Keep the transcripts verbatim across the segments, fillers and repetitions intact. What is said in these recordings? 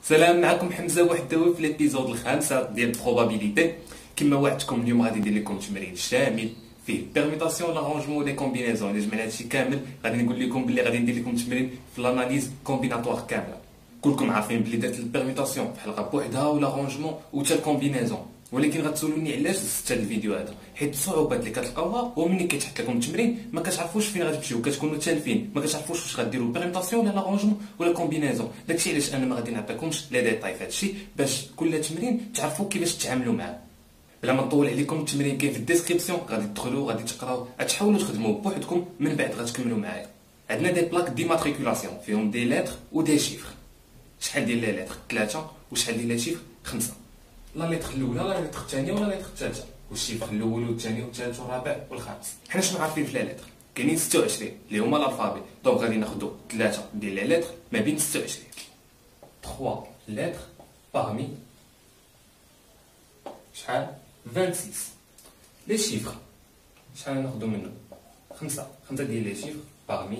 سلام، معكم حمزه وحداوي في ليبيزود الخامسه ديال بروبابيليتي. كما وعدتكم اليوم غادي ندير لكم تمرين شامل فيه بيرميتاسيون لارونجمون ولي كومبينيزون. الا جمعنا هادشي كامل غادي نقول لكم بلي غادي ندير لكم تمرين في لاناليز كومبيناتوار كامله. كلكم عارفين بلي درت البيرميتاسيون بحال بوحدها ولارونجمون وتا الكومبينيزون، ولكن غتسولوني علاش زدت هذا الفيديو هذا، حيت الصعوبات اللي كتلقاوها هو ملي كيتحط لكم التمرين ما كتعرفوش فين غتمشيو، كتكونوا تالفين ما كتعرفوش واش غديروا بيرميتاسيون ولا لارونجمون ولا كومبينيزون. داكشي علاش انا ما غادي نعطيكمش لي ديتاي في هادشي باش كل تمرين تعرفوا كيفاش تتعاملوا معاه. بلا ما نطول عليكم، التمرين كاين في الديسكريبسيون، غادي تدخلوا غادي تقراو، غتحاولوا تخدموا بوحدكم، من بعد غتكملوا معايا. عندنا دي بلاك ديماتريكولاسيون فيهم دي لتر ودي شيفر. شحال ديال لي لتر؟ ثلاثة. وشحال ديال لي شيفر؟ خمسة. لا لتر الاولى لا لتر الثانيه ولا لتر الثالثه، والشيفر الاول والثاني والثالث والرابع والخامس. حنا شنو عارفين في لي لتر؟ كاينين ستة وعشرين اللي هما الالفابي، دونك غادي ناخذوا ثلاثه ديال لي لتر ما بين ستة وعشرين. ثلاثة لتر parmi شحال؟ ستة وعشرين. لي شيفر شحال ناخذوا منه؟ خمسة. خمسة ديال لي شيفر parmi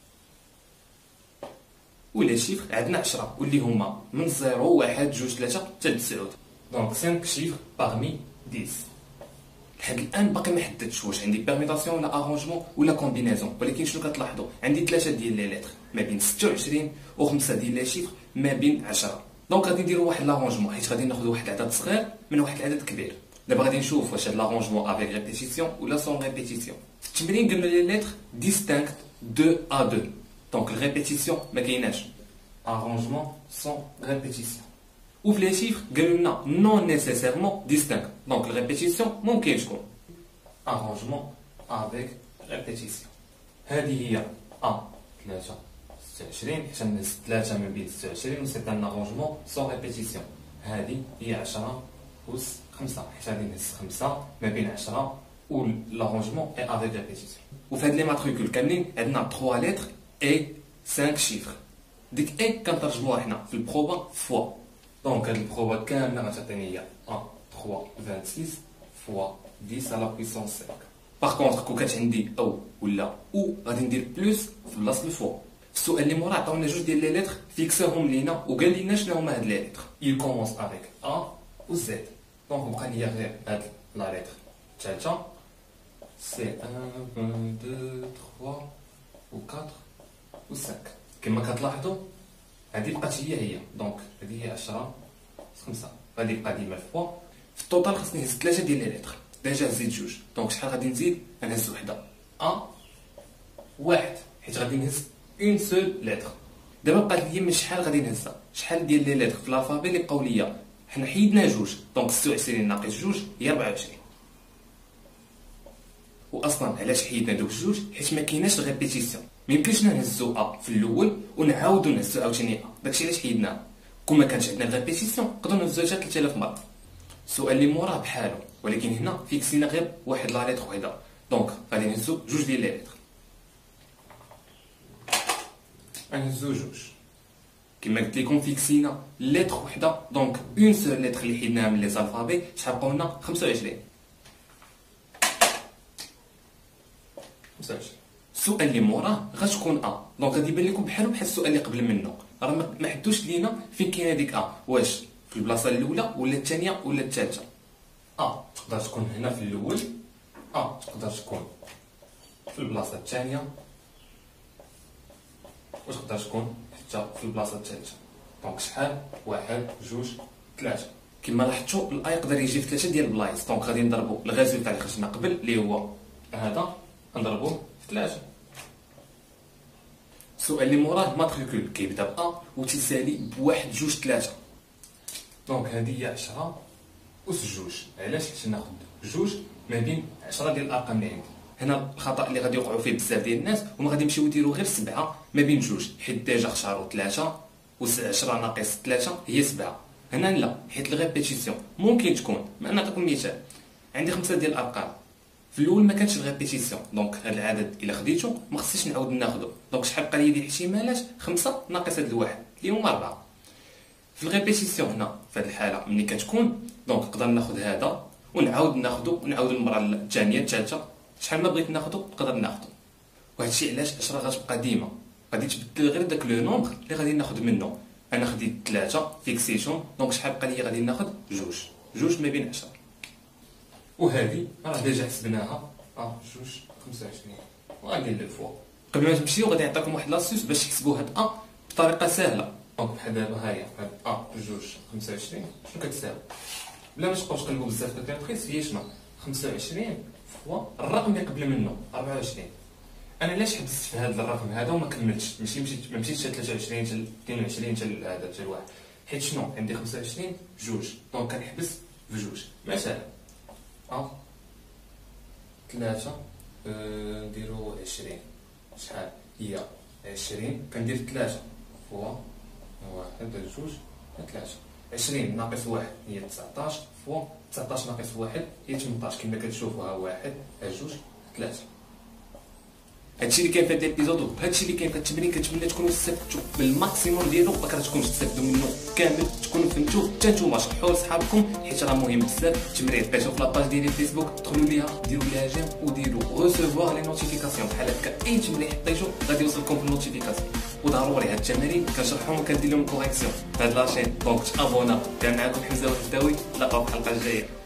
ولي شيفر عندنا عشرة واللي هما من زيرو واحد جوج ثلاثة حتى تسعود، دونك خمسة شيفر parmi عشرة. لحد الان باقي ما حددتش واش عندي بيرميتاسيون ولا ارونجمون ولا كومبينيزون، ولكن شنو كتلاحظوا؟ عندي ثلاثه ديال لي لتر ما بين ستة وعشرين وخمسة ديال لي شيفر ما بين عشرة. دونك غادي نديروا واحد لارونجمون، حيت غادي ناخذ واحد العدد صغير من واحد العدد كبير. دابا غادي نشوف واش هاد لارونجمون افيك ريبيتيسيون ولا سون ريبيتيسيون. التمرين قلنا لي لتر ديستانكت دو ا دو، دونك الريبيتيسيون ما كايناش. arrangement sans répétition. وفي لي شيفر قالوا لنا نون نيسيسيرمون ديستانكت، دونك الريبيتيسيون ممكن تكون arrangement avec répétition. هذه هي ا ثلاثة ستة وعشرين، حيت نهز ثلاثة من بين ستة وعشرين و سي ان arrangement sans répétition. هذه هي عشرة أس خمسة، حيت غادي نهز خمسة ما بين عشرة و l'arrangement est avec répétition. وفي هاد لي ماتريكول كاملين عندنا ثلاثة لتر اي خمسة شيفر. ديك اي كنترجموها حنا في البروبا فوا، دونك هاد البروبا كامله غتعطيني هي واحد ثلاثة ستة وعشرين فوا عشرة على بويسونس خمسة. باغ كونطخ كون كانت عندي او ولا او غادي ندير بلوس في بلاصه الفوا. في السؤال اللي موراه عطاونا جوج ديال لي لتر فيكساهم لينا وقال لنا شنو هما هاد لي لتر. يل كومونس افيك ا و زد، دونك بقى ليا غير هاد لا لتر الثالثه سي واحد اثنين ثلاثة و أربعة و خمسة. كما كتلاحظوا هذه بقات هي هي، دونك هذه هي عشرة خمسة، غادي يبقى ديما فوا. في التوتال خصني نهز ثلاثة ديال لي لتر، ديجا زيد جوج، دونك شحال غادي نزيد؟ غنهز وحده ا واحد، حيت غادي نهز اون سول لتر. دابا بقات لي من شحال غادي نهزها؟ شحال ديال لي لتر في الالفابي اللي بقاو ليا؟ حنا حيدنا جوج، دونك ستة وعشرين ناقص جوج هي أربعة وعشرين. واصلا علاش حيدنا دوك جوج؟ حيت ما كايناش ريبيتيسيون، ميمكنش نهزو ا في الاول ونعاودو نهزو عاوتاني ا، داكشي علاش حيدناه. كون ما كانش عندنا ريبيتيسيون نقدروا نهزو حتى ثلاثة آلاف مره. السؤال اللي موراه بحالو، ولكن هنا فيكسينا غير واحد لا لتر وحده، دونك غادي نهزو جوج ديال لي لتر. غنهزو جوج كما قلت لكم، فيكسينا لتر وحده، دونك اون سول لتر اللي حيدناها من لي زالفابي. شحال بقاو لنا؟ خمسة وعشرين. خمسة وعشرين. السؤال اللي موراه غتكون ا، دونك غادي يبان لكم بحالو بحال السؤال اللي قبل منه، راه ما حدوش لينا فين كاينه هذيك ا، واش في البلاصه الاولى ولا الثانيه ولا الثالثه. ا تقدر تكون هنا في الاول، ا تقدر تكون في البلاصه الثانيه، وتقدر تكون حتى في البلاصه الثالثه. دونك شحال؟ واحد جوج ثلاثه. كما لاحظتوا الا يقدر يجي في ثلاثه ديال البلايص، دونك غادي نضربوا الغازيل تاع اللي خرجنا قبل اللي هو هذا نضربوه في ثلاثه. السؤال اللي موراه ماتريكول كيبدا ب ا وتيسالي بواحد جوج ثلاثة، دونك هذه هي عشرة أس جوج. علاش؟ حيت ناخذ جوج ما بين عشرة ديال الارقام اللي عندي. هنا الخطا اللي غادي يوقعوا فيه بزاف ديال الناس هما غادي يمشيو يديروا غير سبعة ما بين جوج، حيت ديجا اختاروا ثلاثة و عشرة ناقص ثلاثة هي سبعة. هنا لا، حيت الريبيتيسيون ممكن تكون. ما نعطيكم مثال، عندي خمسة ديال الارقام، في الاول ما كانش الريبيتيسيون، دونك هذا العدد الا خديته ما خصنيش نعاود ناخذه، دونك شحال بقى لي ديال الاحتمالات؟ خمسة ناقص هذا الواحد اللي هما أربعة. في الريبيتيسيون هنا في هذه الحاله ملي كتكون، دونك نقدر ناخذ هذا ونعاود ناخذه ونعاود المره الثانيه الثالثه، شحال ما بغيت ناخذه نقدر ناخذه. وهذا الشيء علاش عشرة غتبقى ديما غادي تبدل غير داك لو نومبر اللي غادي ناخذ منه. انا خديت ثلاثة فيكسيشن، دونك شحال بقى لي؟ غادي ناخذ جوج، جوج ما بين عشرة. وهذه راه ديجا حسبناها، اه جوج خمسة وعشرين وغادي ندير فوا. قبل ما تمشيو غادي نعطيكم واحد لاسيوس باش تحسبوا هاد ا بطريقه سهله. دونك بحال دابا ها هي هاد ا جوج خمسة وعشرين شنو كتساوي؟ بلا ما تبقاوش تقلبوا بزاف في الكالكوليتر، هي شنو؟ خمسة وعشرين فوا الرقم اللي قبل منه أربعة وعشرين. انا علاش حبست في هذا الرقم هذا وما كملتش، ماشي مشيت ما مشيتش حتى ثلاثة وعشرين حتى اثنين وعشرين حتى هذا حتى الواحد، حيت شنو عندي خمسة وعشرين جوج، دونك كنحبس في جوج. مثلا ا ثلاثة نديرو عشرين، شحال هي عشرين؟ كندير ثلاثة فوا واحد جوج ثلاثة، عشرين ناقص واحد هي تسعطاش فوا تسعطاش ناقص واحد هي ثمنطاش. كما كتشوفوا ها واحد ها جوج ثلاثة. هادشي اللي كاين في هاد الابيزود، وهادشي اللي كاين في التمرين كنتمنى تكونوا استفدتوا بالماكسيموم ديالو، ما كتكونوش تستافدوا منه كامل، تكونوا فهمتوه حتى نتوما، شرحوه لصحابكم حيت راه مهم بزاف. التمرين بقيتو في لاباج ديالي الفيسبوك، دخلوا ليها ديروا ليها جيم وديروا غوسيفوار لي نوتيفيكاسيون، بحال هكا اي تمرين حطيتو غادي يوصلكم في النوتيفيكاسيون. وضروري هاد التمارين كنشرحهم وكندير لهم كوريكسيون في هاد لاشين، دونك تابونا. كان معكم حمزه وحداوي، نتلاقاو في الحلقه الجايه.